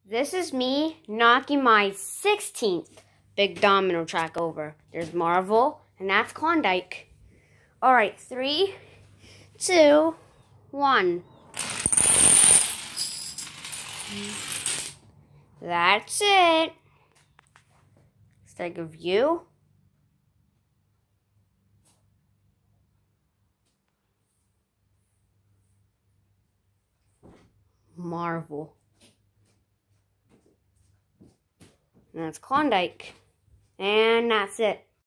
This is me knocking my 16th big domino track over. There's Marvel, and that's Klondike. Alright, 3, 2, 1. That's it. Let's take a view. Marvel. And that's Klondike. And that's it.